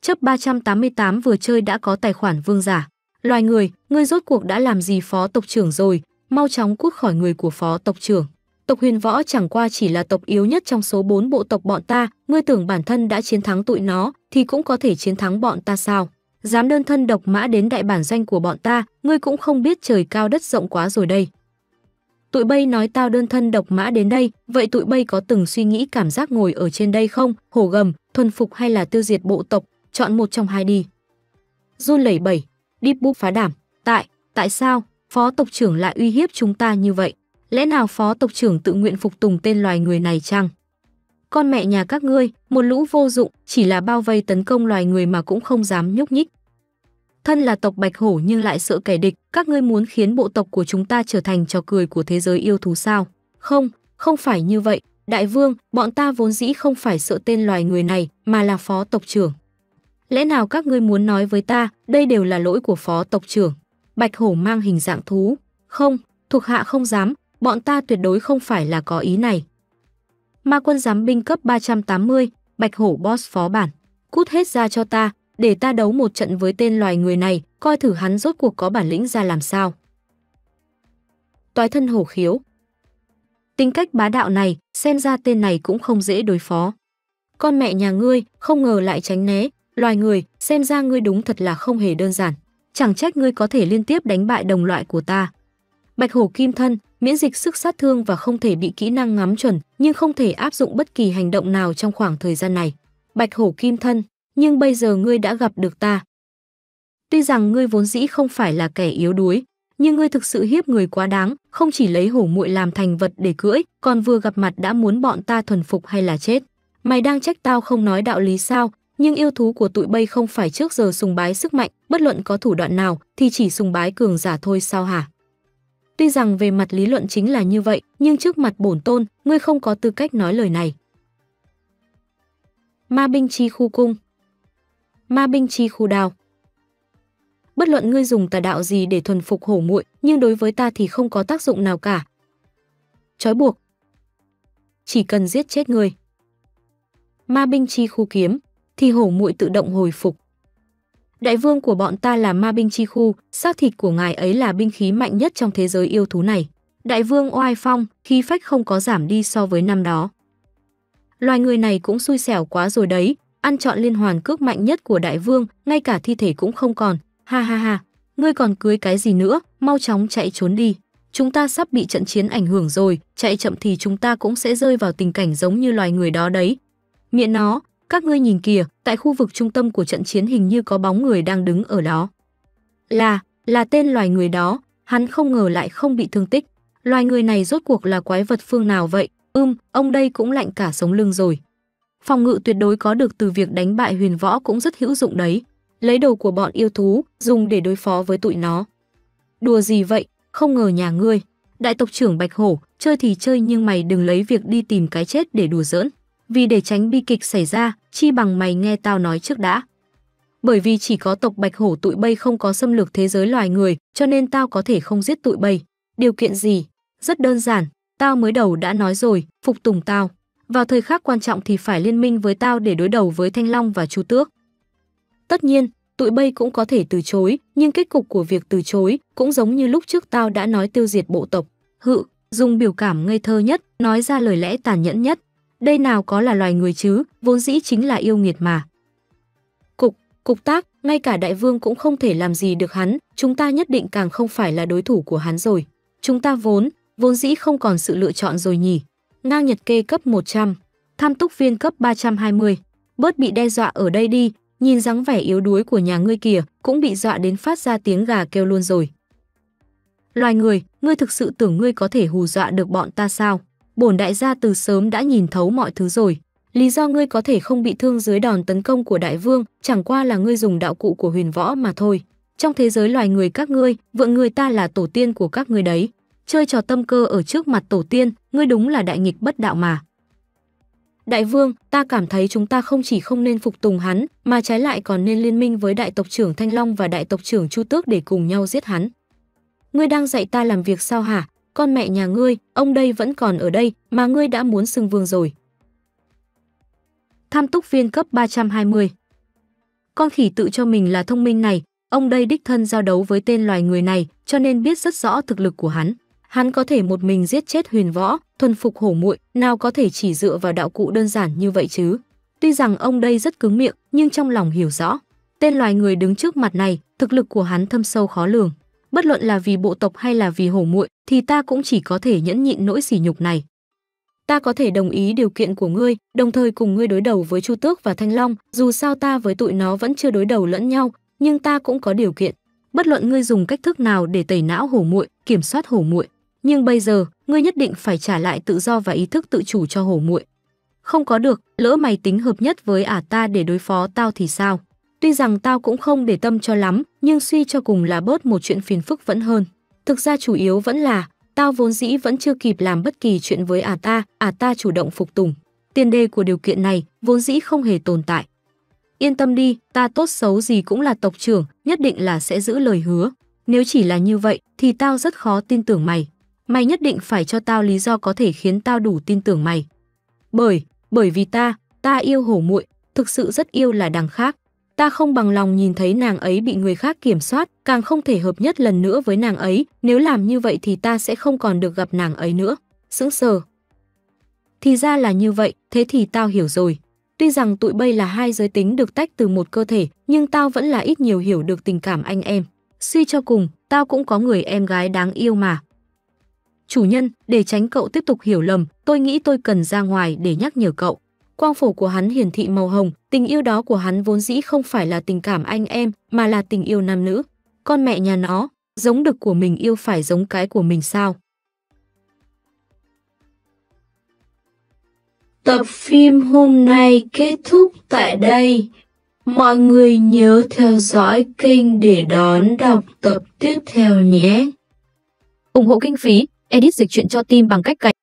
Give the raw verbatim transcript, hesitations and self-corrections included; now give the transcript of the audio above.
Chấp ba trăm tám mươi tám vừa chơi đã có tài khoản vương giả. Loài người, ngươi rốt cuộc đã làm gì phó tộc trưởng rồi, mau chóng cút khỏi người của phó tộc trưởng. Tộc Huyền Võ chẳng qua chỉ là tộc yếu nhất trong số bốn bộ tộc bọn ta, ngươi tưởng bản thân đã chiến thắng tụi nó thì cũng có thể chiến thắng bọn ta sao? Dám đơn thân độc mã đến đại bản doanh của bọn ta, ngươi cũng không biết trời cao đất rộng quá rồi đây. Tụi bay nói tao đơn thân độc mã đến đây, vậy tụi bay có từng suy nghĩ cảm giác ngồi ở trên đây không? Hổ gầm, thuần phục hay là tiêu diệt bộ tộc, chọn một trong hai đi. Run lẩy bẩy, Deep Book phá đảm, tại, tại sao, phó tộc trưởng lại uy hiếp chúng ta như vậy? Lẽ nào phó tộc trưởng tự nguyện phục tùng tên loài người này chăng? Con mẹ nhà các ngươi, một lũ vô dụng, chỉ là bao vây tấn công loài người mà cũng không dám nhúc nhích. Thân là tộc Bạch Hổ nhưng lại sợ kẻ địch, các ngươi muốn khiến bộ tộc của chúng ta trở thành trò cười của thế giới yêu thú sao? Không, không phải như vậy, đại vương, bọn ta vốn dĩ không phải sợ tên loài người này, mà là phó tộc trưởng. Lẽ nào các ngươi muốn nói với ta, đây đều là lỗi của phó tộc trưởng? Bạch Hổ mang hình dạng thú. Không, thuộc hạ không dám, bọn ta tuyệt đối không phải là có ý này. Ma quân giám binh cấp ba trăm tám mươi, Bạch Hổ boss phó bản. Cút hết ra cho ta, để ta đấu một trận với tên loài người này, coi thử hắn rốt cuộc có bản lĩnh ra làm sao. Toái thân hổ khiếu. Tính cách bá đạo này, xem ra tên này cũng không dễ đối phó. Con mẹ nhà ngươi, không ngờ lại tránh né, loài người, xem ra ngươi đúng thật là không hề đơn giản. Chẳng trách ngươi có thể liên tiếp đánh bại đồng loại của ta. Bạch Hổ kim thân, miễn dịch sức sát thương và không thể bị kỹ năng ngắm chuẩn, nhưng không thể áp dụng bất kỳ hành động nào trong khoảng thời gian này. Bạch Hổ kim thân, nhưng bây giờ ngươi đã gặp được ta. Tuy rằng ngươi vốn dĩ không phải là kẻ yếu đuối, nhưng ngươi thực sự hiếp người quá đáng, không chỉ lấy hổ muội làm thành vật để cưỡi, còn vừa gặp mặt đã muốn bọn ta thuần phục hay là chết. Mày đang trách tao không nói đạo lý sao? Nhưng yêu thú của tụi bay không phải trước giờ sùng bái sức mạnh, bất luận có thủ đoạn nào thì chỉ sùng bái cường giả thôi sao hả? Tuy rằng về mặt lý luận chính là như vậy, nhưng trước mặt bổn tôn, ngươi không có tư cách nói lời này. Ma binh chi khu cung. Ma binh chi khu đao. Bất luận ngươi dùng tà đạo gì để thuần phục hổ muội, nhưng đối với ta thì không có tác dụng nào cả. Trói buộc. Chỉ cần giết chết ngươi. Ma binh chi khu kiếm, thì hổ muội tự động hồi phục. Đại vương của bọn ta là ma binh chi khu, xác thịt của ngài ấy là binh khí mạnh nhất trong thế giới yêu thú này. Đại vương oai phong, khí phách không có giảm đi so với năm đó. Loài người này cũng xui xẻo quá rồi đấy, ăn trọn liên hoàn cước mạnh nhất của đại vương, ngay cả thi thể cũng không còn. Ha ha ha, ngươi còn cưới cái gì nữa, mau chóng chạy trốn đi. Chúng ta sắp bị trận chiến ảnh hưởng rồi, chạy chậm thì chúng ta cũng sẽ rơi vào tình cảnh giống như loài người đó đấy. Miệng nó, các ngươi nhìn kìa, tại khu vực trung tâm của trận chiến hình như có bóng người đang đứng ở đó. Là, là tên loài người đó, hắn không ngờ lại không bị thương tích. Loài người này rốt cuộc là quái vật phương nào vậy? Ưm, ông đây cũng lạnh cả sống lưng rồi. Phòng ngự tuyệt đối có được từ việc đánh bại huyền võ cũng rất hữu dụng đấy. Lấy đồ của bọn yêu thú, dùng để đối phó với tụi nó. Đùa gì vậy, không ngờ nhà ngươi. Đại tộc trưởng Bạch Hổ, chơi thì chơi nhưng mày đừng lấy việc đi tìm cái chết để đùa giỡn. Vì để tránh bi kịch xảy ra, chi bằng mày nghe tao nói trước đã. Bởi vì chỉ có tộc Bạch Hổ tụi bay không có xâm lược thế giới loài người, cho nên tao có thể không giết tụi bay. Điều kiện gì? Rất đơn giản, tao mới đầu đã nói rồi, phục tùng tao. Vào thời khắc quan trọng thì phải liên minh với tao để đối đầu với Thanh Long và Chu Tước. Tất nhiên, tụi bay cũng có thể từ chối, nhưng kết cục của việc từ chối cũng giống như lúc trước tao đã nói tiêu diệt bộ tộc. Hự, dùng biểu cảm ngây thơ nhất, nói ra lời lẽ tàn nhẫn nhất. Đây nào có là loài người chứ, vốn dĩ chính là yêu nghiệt mà. Cục, cục tác, ngay cả đại vương cũng không thể làm gì được hắn, chúng ta nhất định càng không phải là đối thủ của hắn rồi. Chúng ta vốn, vốn dĩ không còn sự lựa chọn rồi nhỉ. Ngang Nhật Kê cấp một trăm, Tham Túc Viên cấp ba trăm hai mươi. Bớt bị đe dọa ở đây đi, nhìn dáng vẻ yếu đuối của nhà ngươi kìa, cũng bị dọa đến phát ra tiếng gà kêu luôn rồi. Loài người, ngươi thực sự tưởng ngươi có thể hù dọa được bọn ta sao? Bổn đại gia từ sớm đã nhìn thấu mọi thứ rồi. Lý do ngươi có thể không bị thương dưới đòn tấn công của đại vương, chẳng qua là ngươi dùng đạo cụ của huyền võ mà thôi. Trong thế giới loài người các ngươi, vượng người ta là tổ tiên của các ngươi đấy. Chơi trò tâm cơ ở trước mặt tổ tiên, ngươi đúng là đại nghịch bất đạo mà. Đại vương, ta cảm thấy chúng ta không chỉ không nên phục tùng hắn, mà trái lại còn nên liên minh với đại tộc trưởng Thanh Long và đại tộc trưởng Chu Tước để cùng nhau giết hắn. Ngươi đang dạy ta làm việc sao hả? Con mẹ nhà ngươi, ông đây vẫn còn ở đây, mà ngươi đã muốn xưng vương rồi. Tham Túc Viên cấp ba trăm hai mươi. Con khỉ tự cho mình là thông minh này, ông đây đích thân giao đấu với tên loài người này, cho nên biết rất rõ thực lực của hắn. Hắn có thể một mình giết chết Huyền Võ, thuần phục hổ muội, nào có thể chỉ dựa vào đạo cụ đơn giản như vậy chứ. Tuy rằng ông đây rất cứng miệng, nhưng trong lòng hiểu rõ, tên loài người đứng trước mặt này, thực lực của hắn thâm sâu khó lường. Bất luận là vì bộ tộc hay là vì hổ muội, thì ta cũng chỉ có thể nhẫn nhịn nỗi sỉ nhục này. Ta có thể đồng ý điều kiện của ngươi, đồng thời cùng ngươi đối đầu với Chu Tước và Thanh Long, dù sao ta với tụi nó vẫn chưa đối đầu lẫn nhau, nhưng ta cũng có điều kiện. Bất luận ngươi dùng cách thức nào để tẩy não hổ muội, kiểm soát hổ muội, nhưng bây giờ, ngươi nhất định phải trả lại tự do và ý thức tự chủ cho hổ muội. Không có được, lỡ mày tính hợp nhất với ả ta để đối phó tao thì sao? Tuy rằng tao cũng không để tâm cho lắm, nhưng suy cho cùng là bớt một chuyện phiền phức vẫn hơn. Thực ra chủ yếu vẫn là, tao vốn dĩ vẫn chưa kịp làm bất kỳ chuyện với ả ta, ả ta chủ động phục tùng. Tiền đề của điều kiện này vốn dĩ không hề tồn tại. Yên tâm đi, ta tốt xấu gì cũng là tộc trưởng, nhất định là sẽ giữ lời hứa. Nếu chỉ là như vậy thì tao rất khó tin tưởng mày. Mày nhất định phải cho tao lý do có thể khiến tao đủ tin tưởng mày. Bởi, bởi vì ta, ta yêu hổ muội, thực sự rất yêu là đằng khác. Ta không bằng lòng nhìn thấy nàng ấy bị người khác kiểm soát, càng không thể hợp nhất lần nữa với nàng ấy, nếu làm như vậy thì ta sẽ không còn được gặp nàng ấy nữa. Sững sờ. Thì ra là như vậy, thế thì tao hiểu rồi. Tuy rằng tụi bây là hai giới tính được tách từ một cơ thể, nhưng tao vẫn là ít nhiều hiểu được tình cảm anh em. Suy cho cùng, tao cũng có người em gái đáng yêu mà. Chủ nhân, để tránh cậu tiếp tục hiểu lầm, tôi nghĩ tôi cần ra ngoài để nhắc nhở cậu. Quang phổ của hắn hiển thị màu hồng, tình yêu đó của hắn vốn dĩ không phải là tình cảm anh em, mà là tình yêu nam nữ. Con mẹ nhà nó, giống đực của mình yêu phải giống cái của mình sao? Tập phim hôm nay kết thúc tại đây. Mọi người nhớ theo dõi kênh để đón đọc tập tiếp theo nhé. Ủng hộ kinh phí, edit dịch truyện cho team bằng cách cài